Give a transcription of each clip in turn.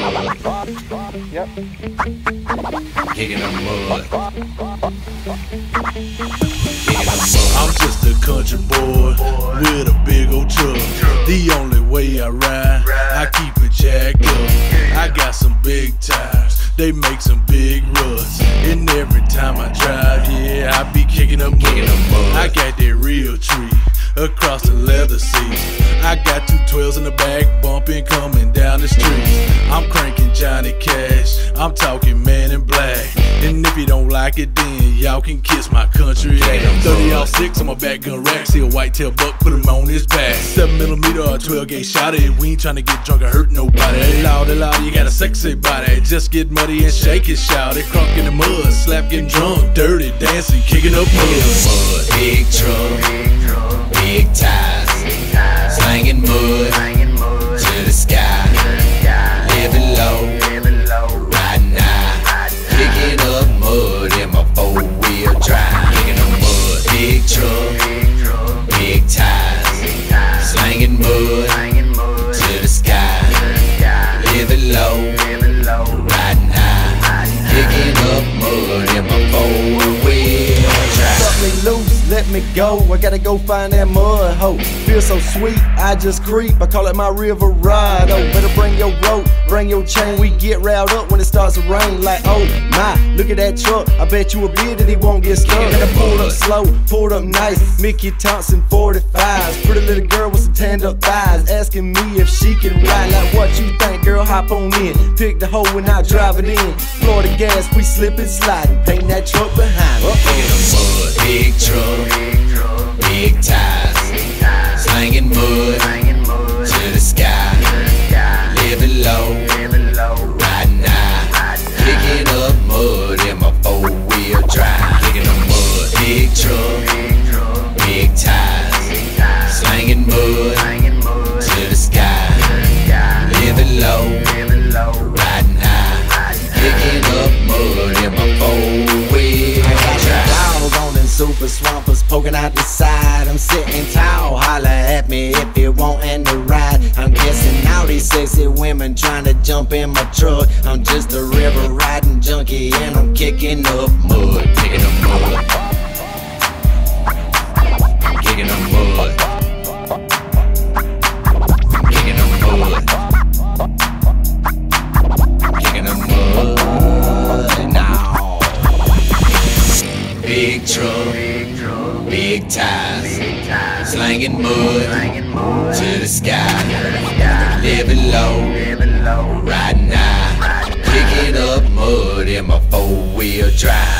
Yep. Kicking up mud. I'm just a country boy with a big old truck. The only way I ride, I keep it jacked up. I got some big tires, they make some big ruts. And every time I drive, yeah, I be kicking up mud. I got that real tree across the leather seats. I got 2 12s in the back, bumping coming down the street. I'm cranking Johnny Cash, I'm talking Man in Black. And if you don't like it, then y'all can kiss my country ass. 30-06 on my back gun rack, see a whitetail buck, put him on his back. 7mm or 12 gauge shot it. We ain't tryna get drunk or hurt nobody. Hey, loud, you got a sexy body. Just get muddy and shake it, shout it. Crunk in the mud, slap getting drunk, dirty, dancing, kicking up mud. Big truck, big tires, slanging mud to the sky. Living low, riding high, kicking up mud in my 4-wheel drive. Kicking up mud, big truck, big tires, slanging mud to the sky. Living low, riding high, kicking up mud in my 4-wheel drive. Cut me loose, let me go. I gotta go find that mud hoe. Feel so sweet, I just creep. I call it my river ride. Oh, better bring your rope, bring your chain. We get riled up when it starts to rain. Like, oh my, look at that truck. I bet you a bid that he won't get stuck. Gotta pull up slow, pulled up nice. Mickey Thompson 45s. Pretty little girl with some tanned up thighs, asking me if she can ride. Like, what you think, girl? Hop on in. Pick the hoe and I drive it in. Florida gas, we slip and sliding. Paint that truck behind me. Big truck, big tires, slanging mud to the sky. Living low, riding high, kicking up mud in my 4-wheel drive. Kicking up mud, big truck, big tires, slanging mud to the sky. Living low, riding high, kicking up mud in my 4-wheel drive. Super swampers poking out the side. I'm sitting tall, holla at me if you wantin' to ride. I'm guessing all these sexy women trying to jump in my truck. I'm just a river riding junkie and I'm kicking up mud. Kicking up mud. Kicking up mud. Kicking up mud. Kicking up mud now. Big truck, big tires, slanging mud to the sky. Living low, riding high, kicking up mud in my 4-wheel drive.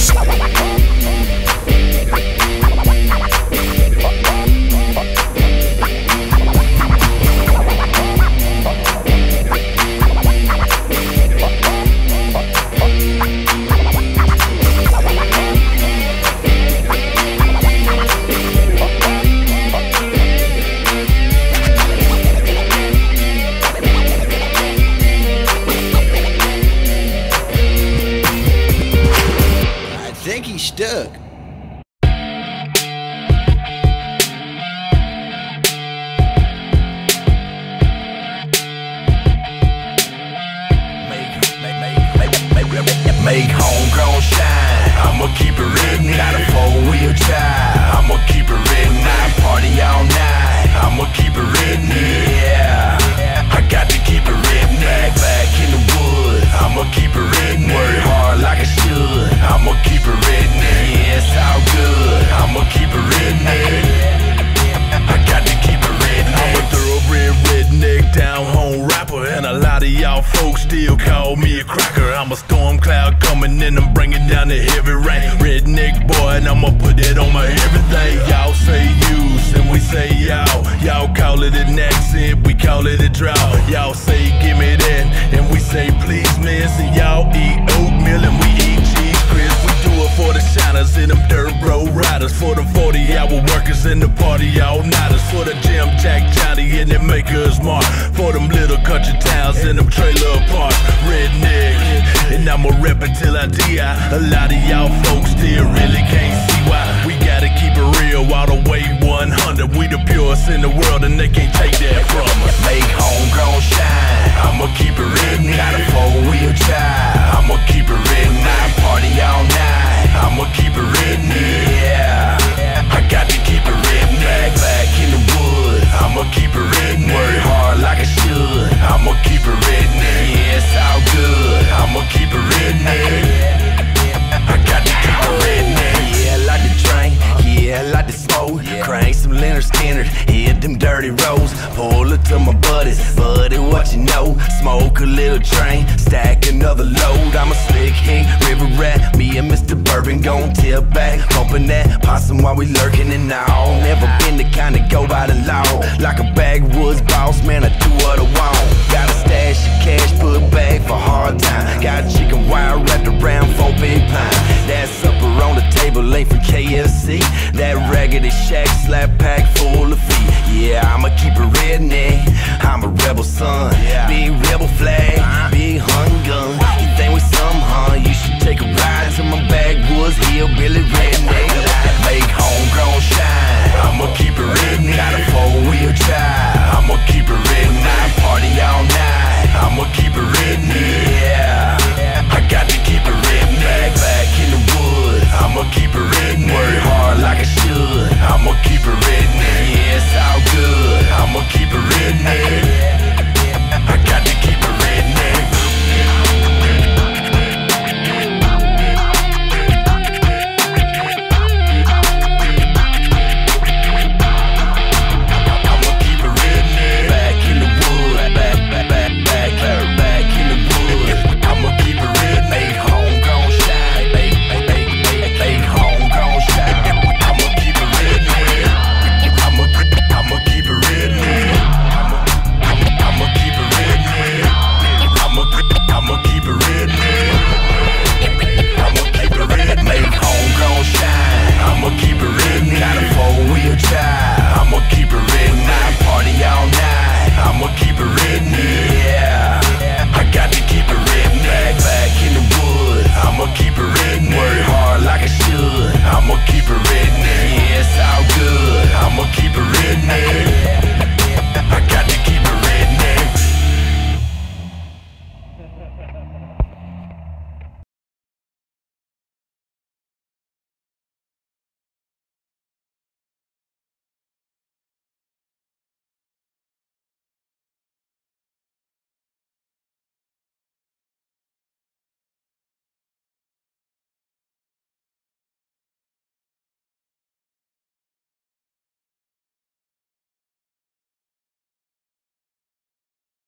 I think he's stuck. Make homegrown shine, I'ma keep it written. Got a 4-wheel drive, I'ma keep it written. Party all night, I'ma keep it written. Yeah, I got to keep it written. Back in the woods, I'ma keep it written. Work hard like I should, I'ma keep it written. Yeah, it's all good, I'ma keep it written. I got to keep it written. I'm a thoroughbred redneck, down home rapper, and a lot of y'all folks still call me a cracker. I'm a storm cloud coming in, I'm bringing down the heavy rain. Redneck boy, and I'ma put that on my everything. Y'all say use, and we say y'all. Y'all call it an accent, we call it a drought. Y'all say give me that, and we say please man. So y'all eat oatmeal and we eat cheese crisp. We do it for the shiners and them dirt road riders, for them 40-hour workers and the party all-nighters, for the Jim Jack Johnny and them makers mark, for them little country towns and them trailer parks. Redneck, and I'ma rep until I die. A lot of y'all folks still really can't see why. We gotta keep it real all the way 100. We the purest in the world and they can't take that from us. Make homegrown shine, I'ma keep it written. smoke a little drain, stack another load. I'm a slick hick, river rat. Me and Mr. Bourbon gon' tip back, hoping that possum while we lurking and all. Never been the kind to go by the law, like a backwoods boss, man, I do what I want. Got a stash of cash, put back for hard time. Got a chicken wire wrapped around 4 big pine. That supper on the table ain't from KFC. That raggedy shack slap pack full of feet. Yeah, I'ma keep it redneck, I'm a rebel son. Big rebel flag, big hun gun. You think we some, huh? You should take a ride to my backwoods hillbilly redneck life. Make homegrown shine, I'ma keep it redneck. Got a 4-wheel drive, I'ma keep it redneck. Party all night,